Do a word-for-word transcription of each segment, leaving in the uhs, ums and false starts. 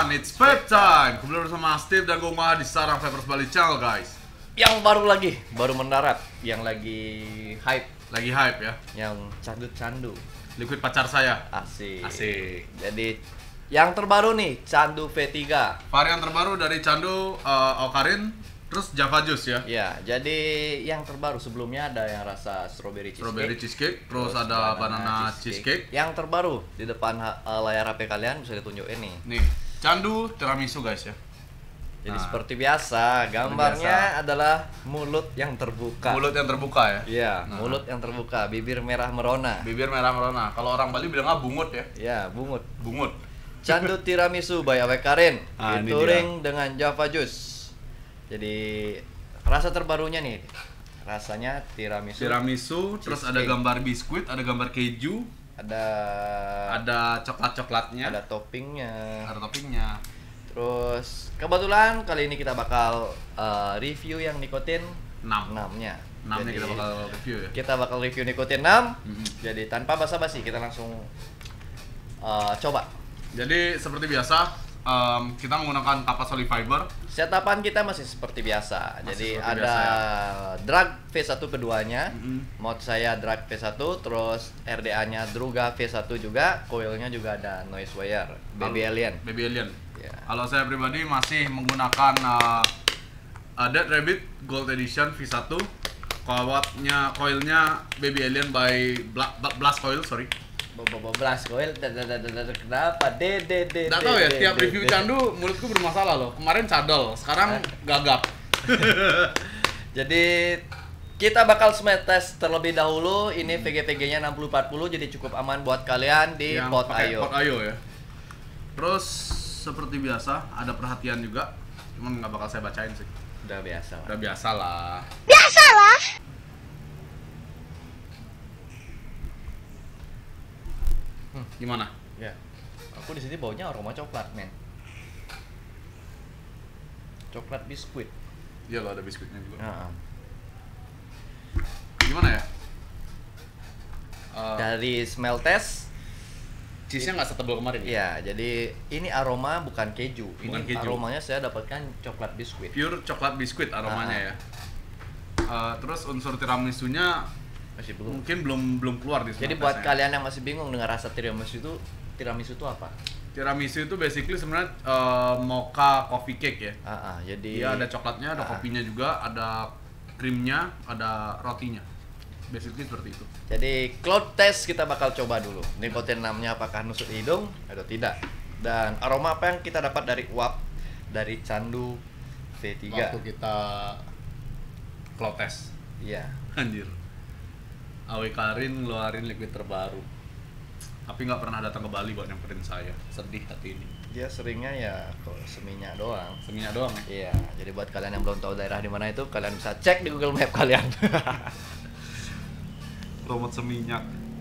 everyone, it's vape time. Kembali bersama Steve dan Gunga di Sarang Vapers Bali Channel, guys. Yang baru lagi, baru mendarat, yang lagi hype, Lagi hype ya. yang candu-candu. Liquid pacar saya. Asik. Asik. Jadi yang terbaru nih, Candu V tiga. Varian terbaru dari Candu uh, Ocarin, terus Java Juice ya. Ya, jadi yang terbaru sebelumnya ada yang rasa strawberry cheesecake. Strawberry cheesecake, terus, ada banana cheesecake. Yang terbaru di depan uh, layar H P kalian bisa ditunjukin nih. Nih, Candu tiramisu guys ya. Jadi Nah, seperti biasa, gambarnya adalah mulut yang terbuka. mulut yang terbuka ya. Iya, Nah. mulut yang terbuka, bibir merah merona. Bibir merah merona. Kalau orang Bali bilangnya bungut ya. Ya, bungut. Bungut. Candu tiramisu by Awekarin, Ah, ini featuring dengan Java Juice. Jadi rasa terbarunya nih, rasanya tiramisu. Tiramisu, terus ada Cheesecake. gambar biskuit, ada gambar keju, Ada ada coklat-coklatnya, ada toppingnya. ada toppingnya. Terus kebetulan kali ini kita bakal uh, review yang nikotin enam. enam-nya. enamnya Jadi, kita bakal review ya. kita bakal review nikotin enam. Mhm. Jadi tanpa basa-basi kita langsung uh, coba. Jadi seperti biasa, em, kita menggunakan kapas oli fiber. Setapan kita masih seperti biasa. Masih Jadi seperti ada biasa drag V satu keduanya. Mhm. Mod saya drag V satu, terus R D A-nya Druga V satu juga, coilnya juga ada noise wire Baby Kalau- Alien. Baby Alien. Ya. Kalau saya pribadi masih menggunakan uh, uh, Dead Rabbit Gold Edition V satu. Kawatnya, coilnya Baby Alien by Bla Bla- Blast Coil, sorry. Bobo blast coil, kenapa? D D D. Nggak tahu ya, tiap review Candu mulutku bermasalah loh. Kemarin cadel, sekarang gagap. Jadi kita bakal smell test terlebih dahulu. Ini V G V G-nya enam puluh empat puluh, jadi cukup aman buat kalian di Yang Pot pakai Ayo. Pot Ayo ya. Terus seperti biasa ada perhatian juga, cuman nggak bakal saya bacain sih. Udah biasa. Udah biasa lah. Hmm. Gimana? Ya. Aku di sini baunya aroma coklat, men. Coklat biskuit. Iya loh, ada biskuitnya juga. Heeh. Gimana ya? Uh, Dari smell test, cheese-nya nggak setebal kemarin ya? ya, jadi ini aroma bukan keju. Bukan ini keju. aromanya saya dapatkan coklat biskuit. Pure coklat biskuit aromanya Ah. ya. Uh, terus unsur tiramisunya Masih belum. mungkin belum belum keluar di Jadi smell buat testnya. kalian yang masih bingung dengan rasa tiramisu itu, tiramisu itu apa? Tiramisu itu basically sebenarnya uh, mocha coffee cake ya. Ah, ah, jadi Iya, ada coklatnya, ada Ah. kopinya juga, ada krimnya, ada rotinya. Basically seperti itu. Jadi cloud test kita bakal coba dulu. Nikotin enam-nya apakah nusuk hidung atau tidak. Dan aroma apa yang kita dapat dari uap dari Candu V tiga. Waktu kita cloud test. Iya. Anjir. Awekarin ngeluarin liquid terbaru. Tapi nggak pernah datang ke Bali buat nyamperin saya. Sedih hati ini. Dia seringnya ya kok seminya doang. Seminya doang. Iya, jadi buat kalian yang belum tahu daerah di mana itu, kalian bisa cek di Google Map kalian. Romot seminyak.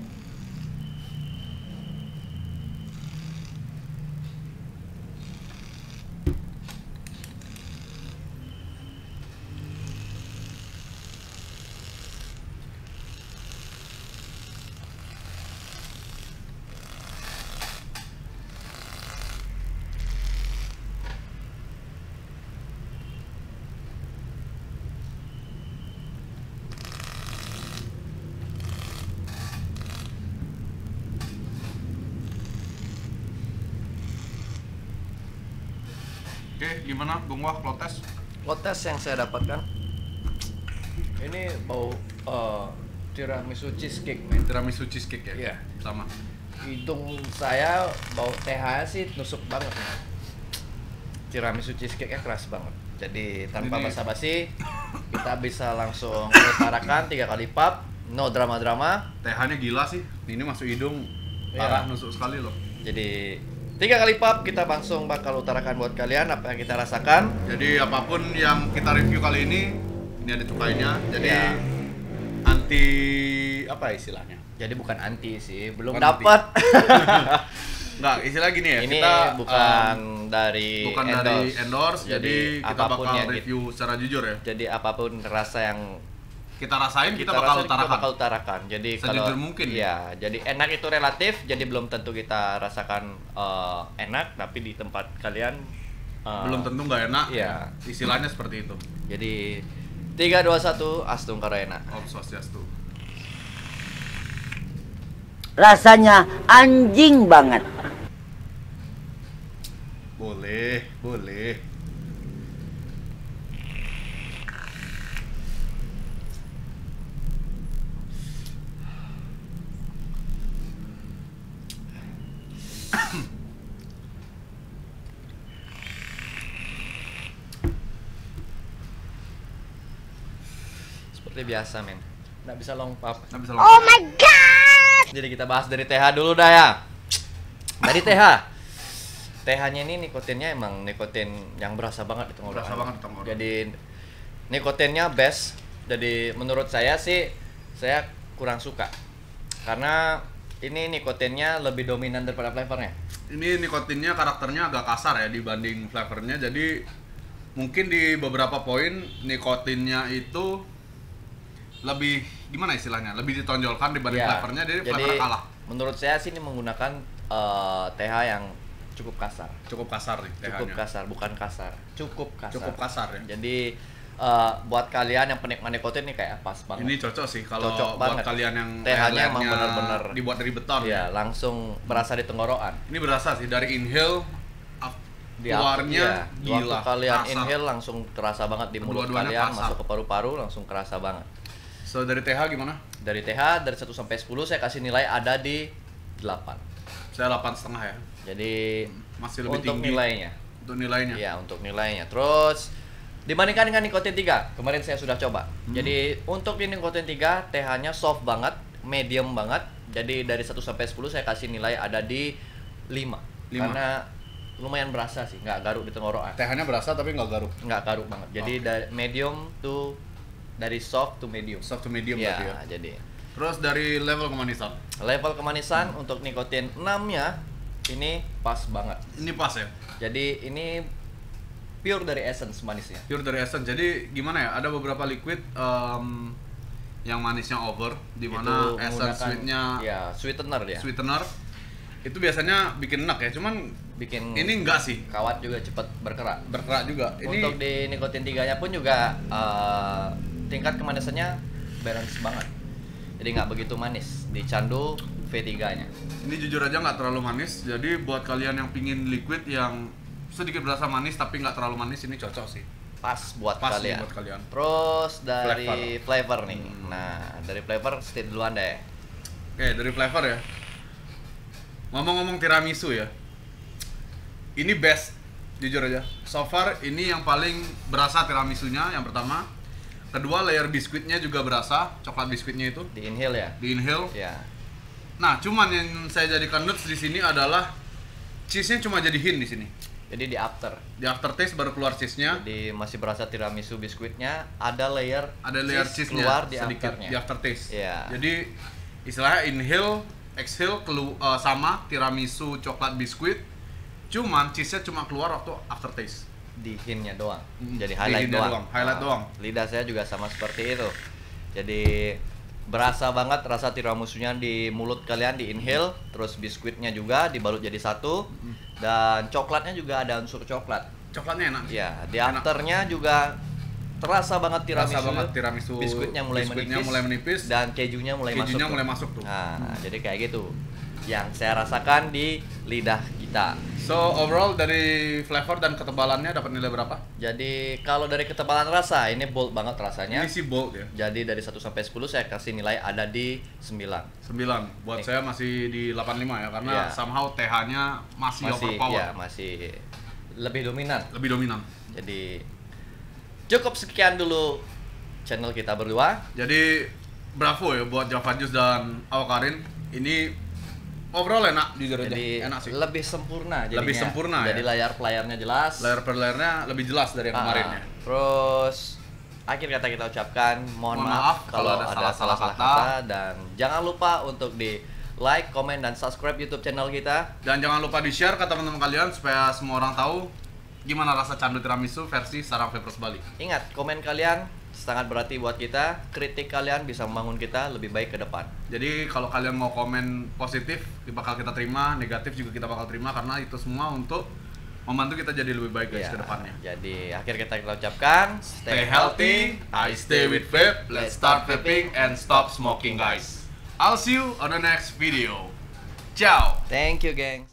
Oke, gimana Bung Wah cloud test? Cloud test yang saya dapatkan ini bau uh, tiramisu cheesecake, men. Tiramisu cheesecake ya? Iya. Sama. Hidung saya bau T H sih nusuk banget. Tiramisu cheesecake-nya keras banget. Jadi tanpa Ini- basa-basi kita bisa langsung utarakan tiga kali pap, no drama-drama. T H-nya gila sih. Ini masuk hidung Iya. parah, nusuk sekali loh. Jadi tiga kali pap kita langsung bakal utarakan buat kalian apa yang kita rasakan. Jadi apapun yang kita review kali ini, ini ada cukainya. Jadi Iya. anti apa istilahnya? Jadi bukan anti sih, belum Bukan anti. dapat. Enggak, istilah gini ya. Ini kita bukan um, dari bukan endorse. dari endorse, jadi, kita apapun bakal yang review secara jujur ya. Jadi apapun rasa yang kita rasain, kita, kita bakal rasain, utarakan. kita bakal utarakan. Jadi Sejujur kalau mungkin. ya, jadi enak itu relatif, jadi belum tentu kita rasakan uh, enak, tapi di tempat kalian uh, Belum tentu nggak enak. Iya. Istilahnya seperti itu. Jadi tiga dua satu Astung Karena. Om Swastiastu. Rasanya anjing banget. Boleh, boleh. Seperti biasa, men. Nggak bisa long pop. Nggak bisa Oh my god. Jadi kita bahas dari T H dulu dah ya. Dari T H. T H-nya ini nikotinnya emang nikotin yang berasa banget di tenggorokan. Berasa banget di tenggorokan. Jadi nikotinnya best. Jadi menurut saya sih saya kurang suka. Karena ini nikotinnya lebih dominan daripada flavornya. Ini nikotinnya karakternya agak kasar ya dibanding flavornya. Jadi mungkin di beberapa poin nikotinnya itu lebih gimana istilahnya? Lebih ditonjolkan dibanding Ya, flavornya. Jadi, jadi flavornya kalah. menurut saya sih ini menggunakan uh, T H yang cukup kasar. Cukup kasar nih Cukup T H-nya. kasar, bukan kasar. Cukup kasar. Cukup kasar ya. Jadi uh, buat kalian yang penikmat nikotin ini kayak pas banget. Ini cocok sih kalau Cocok buat banget. kalian yang T H-nya emang airline-nya bener-bener dibuat dari beton. ya, langsung berasa di tenggorokan. Ini berasa sih dari inhale up- Di keluarnya ya, gila. waktu kalian kasar. inhale langsung terasa banget di mulut Kedua-duanya kalian, kasar. masuk ke paru-paru langsung kerasa banget. So dari T H gimana? Dari T H dari satu sampai sepuluh saya kasih nilai ada di delapan. Saya delapan setengah ya. Jadi Masih lebih untuk tinggi. nilainya. Untuk nilainya. Iya, untuk nilainya. Terus dibandingkan dengan nikotin tiga, kemarin saya sudah coba. Hmm. Jadi untuk ini nikotin tiga, T H-nya soft banget, medium banget. Jadi dari satu sampai sepuluh saya kasih nilai ada di lima. Lima. Karena lumayan berasa sih, nggak garuk di tenggorokan. T H-nya berasa tapi nggak garuk. Nggak garuk banget. Jadi Oke. dari medium to dari soft to medium. Soft to medium ya, berarti ya. jadi Terus dari level kemanisan. level kemanisan untuk nikotin enam-nya ini pas banget. Ini pas ya. Jadi ini pure dari essence manisnya. Pure dari essence. Jadi gimana ya? Ada beberapa liquid em, yang manisnya over, di mana Itu essence menggunakan- sweetnya ya sweetener dia. sweetener. Itu biasanya bikin enak ya. Cuman Bikin ini enggak sih. kawat juga cepat bergerak. Berkerak juga. Ini Untuk di nikotin tiganya pun juga eh, tingkat kemanisannya balance banget. Jadi nggak begitu manis di candu V tiga-nya. ini jujur aja nggak terlalu manis. Jadi buat kalian yang pingin liquid yang sedikit berasa manis tapi nggak terlalu manis, ini cocok sih. Pas buat Pas nih kalian. buat kalian. Terus dari Flavor. flavor, nih. Hmm. Nah, dari flavor state duluan deh. Oke, dari flavor ya. Ngomong-ngomong tiramisu ya. Ini best, jujur aja. So far ini yang paling berasa tiramisunya yang pertama. Kedua, layer biskuitnya juga berasa, coklat biskuitnya itu Di inhale ya. di inhale. Ya. Nah, cuman yang saya jadikan notes di sini adalah cheese-nya cuma jadi hint di sini. Jadi di after. Di aftertaste baru keluar cheese-nya. Jadi masih berasa tiramisu biskuitnya, ada layer Ada layer cheese-nya keluar di sedikit afternya. di aftertaste. Iya. Jadi istilahnya inhale, exhale kelu eh, sama tiramisu coklat biskuit. Cuman cheese-nya cuma keluar waktu aftertaste. Di hintnya doang. Mm, Jadi di highlight hintnya doang. doang, highlight Nah, doang. Lidah saya juga sama seperti itu. Jadi berasa banget rasa tiramisunya di mulut kalian di inhale, terus biskuitnya juga dibalut jadi satu, dan coklatnya juga ada unsur coklat. Coklatnya enak. Ya, di Enak. afternya juga terasa banget tiramisu. Terasa banget tiramisu. Biskuitnya mulai biskuitnya menipis, mulai menipis. dan kejunya mulai Kejunya masuk. mulai tuh. masuk tuh. Nah, jadi kayak gitu. Yang saya rasakan di lidah kita. So overall dari flavor dan ketebalannya dapat nilai berapa? Jadi kalau dari ketebalan rasa ini bold banget rasanya. Ini sih bold ya. Jadi dari satu sampai sepuluh saya kasih nilai ada di sembilan. sembilan. Buat Nih. saya masih di delapan puluh lima ya karena Iya. somehow T H-nya masih, Masih overpower. ya, masih lebih dominan. Lebih dominan. Jadi cukup sekian dulu channel kita berdua. Jadi bravo ya buat Java Juice dan Awakarin. Ini overall enak, jujur aja. Jadi Enak sih. lebih sempurna jadinya. Lebih sempurna, Jadi ya. layar playernya jelas. Layar per layernya lebih jelas dari yang Ah, kemarin ya. Terus akhir kata kita ucapkan mohon, Mohon maaf, maaf kalau kalau ada ada salah-salah salah-salah kata. kata. Dan jangan lupa untuk di like, komen, dan subscribe YouTube channel kita. Dan jangan lupa di-share ke teman-teman kalian supaya semua orang tahu gimana rasa candu tiramisu versi Sarang Vapers Bali. Ingat, komen kalian sangat berarti buat kita. Kritik kalian bisa membangun kita lebih baik ke depan. Jadi kalau kalian mau komen positif, bakal kita terima, negatif juga kita bakal terima, karena itu semua untuk membantu kita jadi lebih baik guys Ya, ke depannya. jadi akhir kita kita ucapkan Stay healthy, I stay with vape. Let's start vaping and stop smoking guys. I'll see you on the next video. Ciao. Thank you, gengs.